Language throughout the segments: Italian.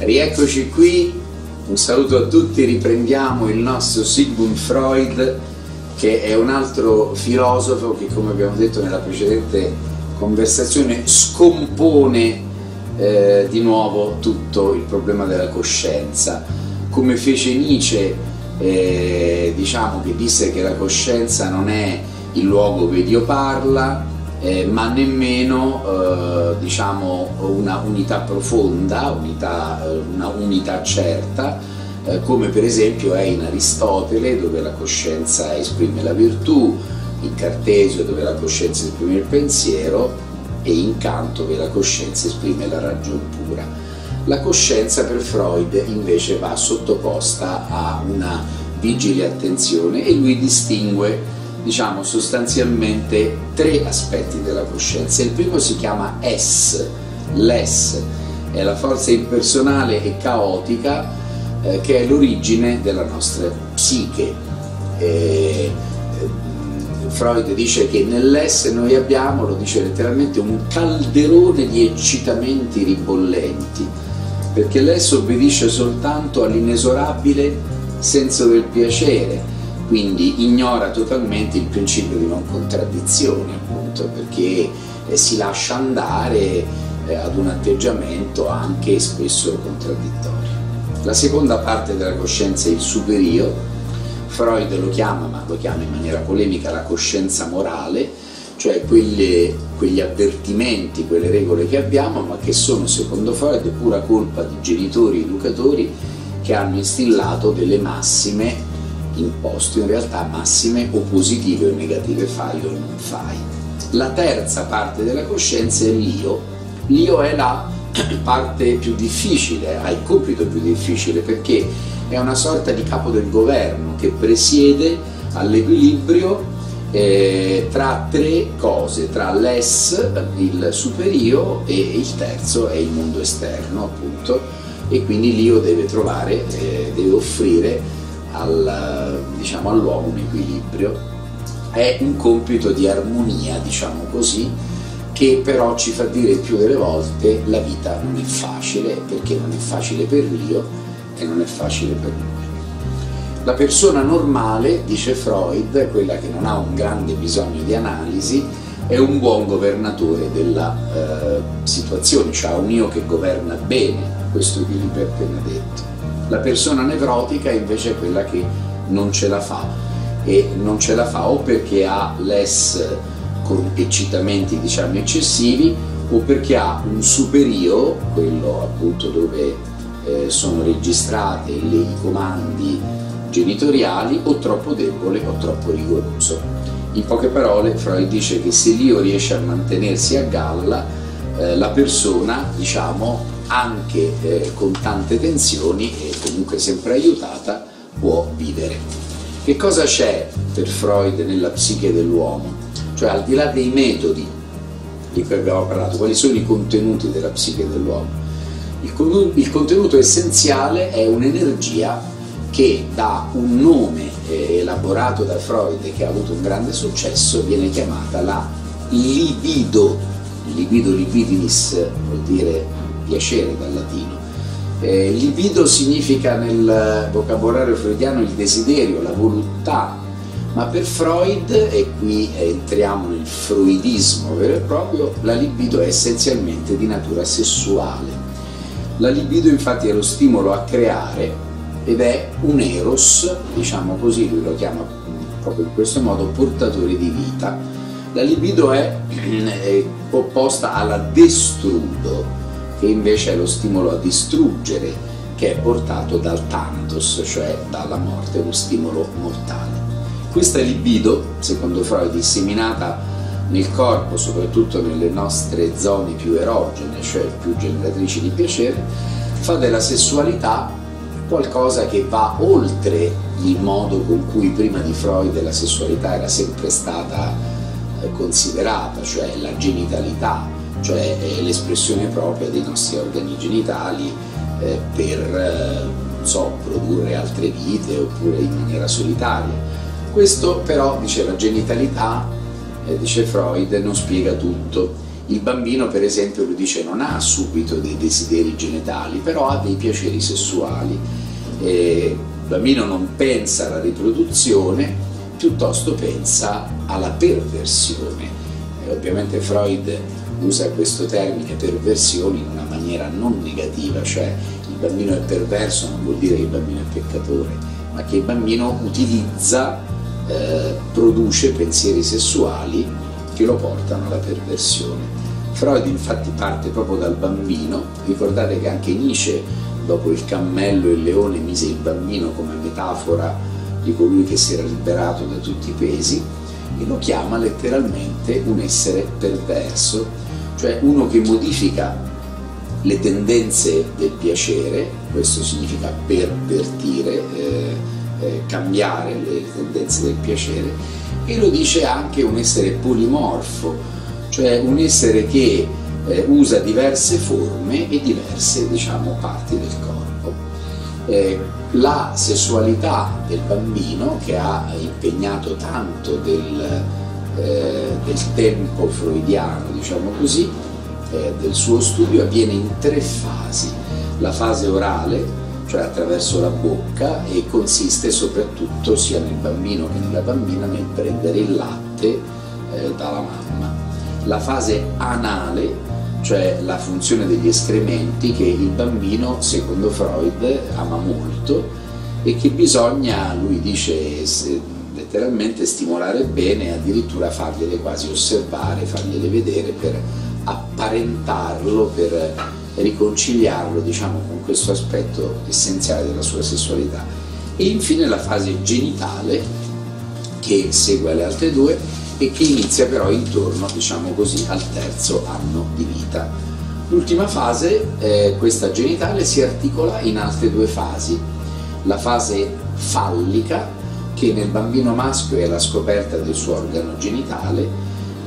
Rieccoci qui, un saluto a tutti, riprendiamo il nostro Sigmund Freud, che è un altro filosofo che, come abbiamo detto nella precedente conversazione, scompone di nuovo tutto il problema della coscienza. Come fece Nietzsche, diciamo, che disse che la coscienza non è il luogo dove Dio parla, ma nemmeno diciamo una unità profonda, una unità certa, come per esempio è in Aristotele, dove la coscienza esprime la virtù, in Cartesio, dove la coscienza esprime il pensiero, e in Kant, dove la coscienza esprime la ragion pura. La coscienza per Freud invece va sottoposta a una vigile attenzione, e lui distingue, diciamo, sostanzialmente tre aspetti della coscienza. Il primo si chiama es, l'es, è la forza impersonale e caotica che è l'origine della nostra psiche. Freud dice che nell'es noi abbiamo, lo dice letteralmente, un calderone di eccitamenti ribollenti, perché l'es obbedisce soltanto all'inesorabile senso del piacere, quindi ignora totalmente il principio di non contraddizione, appunto, perché si lascia andare ad un atteggiamento anche spesso contraddittorio. La seconda parte della coscienza è il superio. Freud lo chiama, ma lo chiama in maniera polemica, la coscienza morale, cioè quegli avvertimenti, quelle regole che abbiamo, ma che sono, secondo Freud, pura colpa di genitori e educatori che hanno instillato delle massime imposto, in realtà massime o positive o negative, fai o non fai. La terza parte della coscienza è l'io. L'io è la parte più difficile, ha il compito più difficile, perché è una sorta di capo del governo che presiede all'equilibrio tra tre cose, tra l'es, il superio, e il terzo è il mondo esterno, appunto, e quindi l'io deve trovare, deve offrire diciamo, all'uomo un equilibrio. È un compito di armonia, diciamo così, che però ci fa dire il più delle volte la vita non è facile, perché non è facile per l'io e non è facile per noi. La persona normale, dice Freud, quella che non ha un grande bisogno di analisi, è un buon governatore della situazione, cioè un io che governa bene questo equilibrio appena detto. La persona nevrotica invece è quella che non ce la fa, e non ce la fa o perché ha l'es con eccitamenti, diciamo, eccessivi, o perché ha un superio, quello appunto dove sono registrati i comandi genitoriali, o troppo debole o troppo rigoroso. In poche parole, Freud dice che se l'io riesce a mantenersi a galla, la persona, diciamo, anche con tante tensioni e comunque sempre aiutata, può vivere. Che cosa c'è per Freud nella psiche dell'uomo? Cioè, al di là dei metodi di cui abbiamo parlato, quali sono i contenuti della psiche dell'uomo? Il contenuto essenziale è un'energia che, da un nome elaborato da Freud e che ha avuto un grande successo, viene chiamata la libido. Libido, libidinis, vuol dire piacere dal latino. Libido significa nel vocabolario freudiano il desiderio, la volontà, ma per Freud, e qui entriamo nel freudismo vero e proprio, la libido è essenzialmente di natura sessuale. La libido infatti è lo stimolo a creare ed è un eros, diciamo così, lui lo chiama proprio in questo modo, portatore di vita. La libido è opposta alla destrudo, che invece è lo stimolo a distruggere, che è portato dal thanatos, cioè dalla morte, uno stimolo mortale. Questa libido, secondo Freud, disseminata nel corpo, soprattutto nelle nostre zone più erogene, cioè più generatrici di piacere, fa della sessualità qualcosa che va oltre il modo con cui prima di Freud la sessualità era sempre stata considerata, cioè la genitalità, cioè l'espressione propria dei nostri organi genitali per non so, produrre altre vite oppure in maniera solitaria. Questo però, dice, la genitalità, dice Freud, non spiega tutto. Il bambino, per esempio, lui dice, non ha subito dei desideri genitali, però ha dei piaceri sessuali. Il bambino non pensa alla riproduzione, piuttosto pensa alla perversione. Ovviamente Freud usa questo termine perversione in una maniera non negativa, cioè il bambino è perverso non vuol dire che il bambino è peccatore, ma che il bambino produce pensieri sessuali che lo portano alla perversione. Freud infatti parte proprio dal bambino. Ricordate che anche Nietzsche, dopo il cammello e il leone, mise il bambino come metafora di colui che si era liberato da tutti i pesi, e lo chiama letteralmente un essere perverso, cioè uno che modifica le tendenze del piacere. Questo significa pervertire, cambiare le tendenze del piacere, e lo dice anche un essere polimorfo, cioè un essere che usa diverse forme e diverse, diciamo, parti del corpo. La sessualità del bambino, che ha impegnato tanto del tempo freudiano, diciamo così, del suo studio, avviene in 3 fasi. La fase orale, cioè attraverso la bocca, e consiste soprattutto sia nel bambino che nella bambina nel prendere il latte dalla mamma. La fase anale, cioè la funzione degli escrementi, che il bambino, secondo Freud, ama molto e che bisogna, lui dice letteralmente, stimolare bene, addirittura fargliele quasi osservare, fargliele vedere per apparentarlo, per riconciliarlo, diciamo, con questo aspetto essenziale della sua sessualità. E infine la fase genitale, che segue alle altre 2 e che inizia però intorno, diciamo così, al 3° anno di vita. L'ultima fase, questa genitale, si articola in altre 2 fasi. La fase fallica, che nel bambino maschio è la scoperta del suo organo genitale,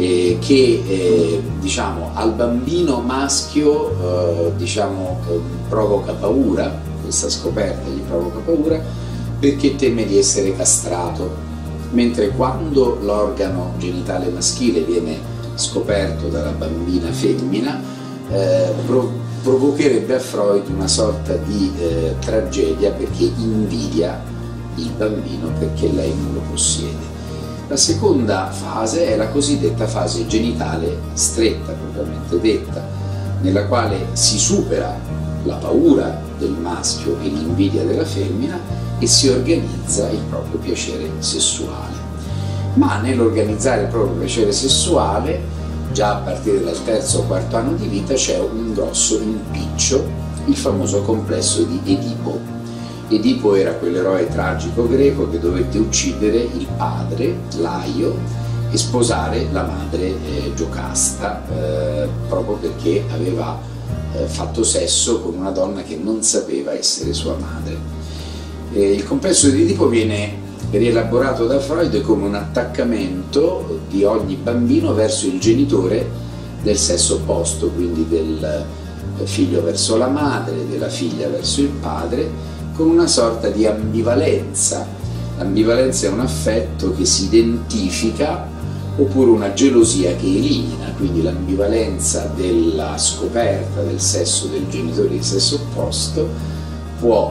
che diciamo al bambino maschio provoca paura. Questa scoperta gli provoca paura perché teme di essere castrato, mentre quando l'organo genitale maschile viene scoperto dalla bambina femmina provocherebbe a Freud una sorta di tragedia, perché invidia il bambino perché lei non lo possiede. La seconda fase è la cosiddetta fase genitale stretta, propriamente detta, nella quale si supera la paura del maschio e l'invidia della femmina e si organizza il proprio piacere sessuale. Ma nell'organizzare il proprio piacere sessuale, già a partire dal 3° o 4° anno di vita, c'è un grosso impiccio, il famoso complesso di Edipo. Edipo era quell'eroe tragico greco che dovette uccidere il padre, Laio, e sposare la madre, Giocasta, proprio perché aveva fatto sesso con una donna che non sapeva essere sua madre. Il complesso di Edipo viene rielaborato da Freud come un attaccamento di ogni bambino verso il genitore del sesso opposto, quindi del figlio verso la madre, della figlia verso il padre, con una sorta di ambivalenza. L'ambivalenza è un affetto che si identifica, oppure una gelosia che elimina, quindi l'ambivalenza della scoperta del sesso del genitore di sesso opposto può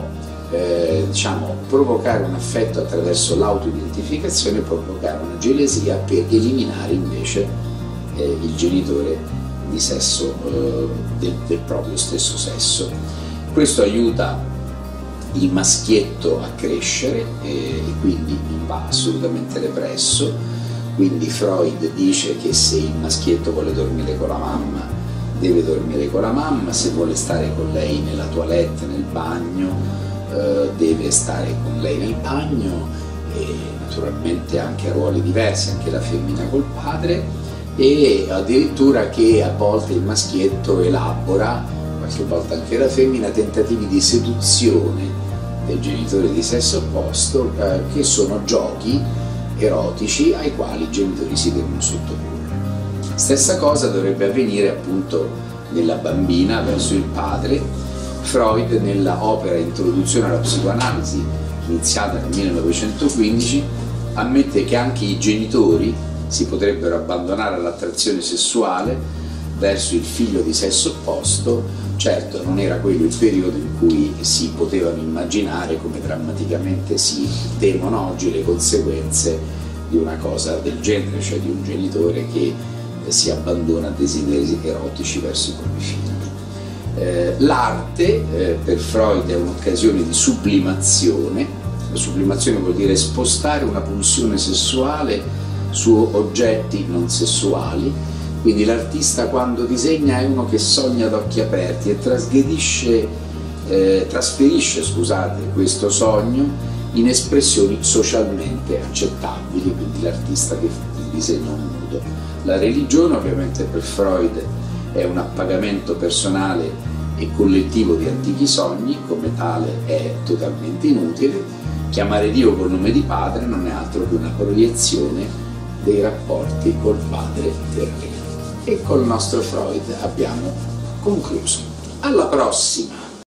provocare un affetto attraverso l'autoidentificazione, provocare una gelosia per eliminare invece il genitore di sesso del proprio stesso sesso. Questo aiuta il maschietto a crescere e quindi non va assolutamente represso. Quindi Freud dice che se il maschietto vuole dormire con la mamma, deve dormire con la mamma, se vuole stare con lei nella toilette, nel bagno, deve stare con lei nel bagno, e naturalmente anche a ruoli diversi, anche la femmina col padre, e addirittura che a volte il maschietto elabora, qualche volta anche la femmina, tentativi di seduzione del genitore di sesso opposto, che sono giochi erotici ai quali i genitori si devono sottoporre. Stessa cosa dovrebbe avvenire appunto nella bambina verso il padre. Freud, nella opera Introduzione alla psicoanalisi, iniziata nel 1915, ammette che anche i genitori si potrebbero abbandonare all'attrazione sessuale verso il figlio di sesso opposto, certo non era quello il periodo in cui si potevano immaginare come drammaticamente si temono oggi le conseguenze di una cosa del genere, cioè di un genitore che si abbandona a desideri erotici verso i propri figli. L'arte per Freud è un'occasione di sublimazione. La sublimazione vuol dire spostare una pulsione sessuale su oggetti non sessuali, quindi l'artista quando disegna è uno che sogna ad occhi aperti e trasferisce questo sogno in espressioni socialmente accettabili, quindi l'artista che disegna un nudo. La religione ovviamente per Freud è un appagamento personale e collettivo di antichi sogni, come tale è totalmente inutile. Chiamare Dio col nome di padre non è altro che una proiezione dei rapporti col padre terreno. E col nostro Freud abbiamo concluso. Alla prossima!